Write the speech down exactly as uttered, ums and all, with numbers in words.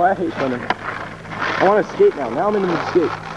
I hate swimming. I want to skate now. Now I'm in the mood to skate.